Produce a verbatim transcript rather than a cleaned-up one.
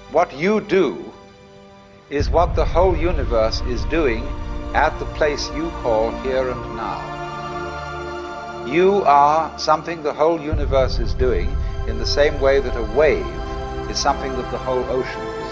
what you do is what the whole universe is doing at the place you call here and now. You are something the whole universe is doing in the same way that a wave is something that the whole ocean is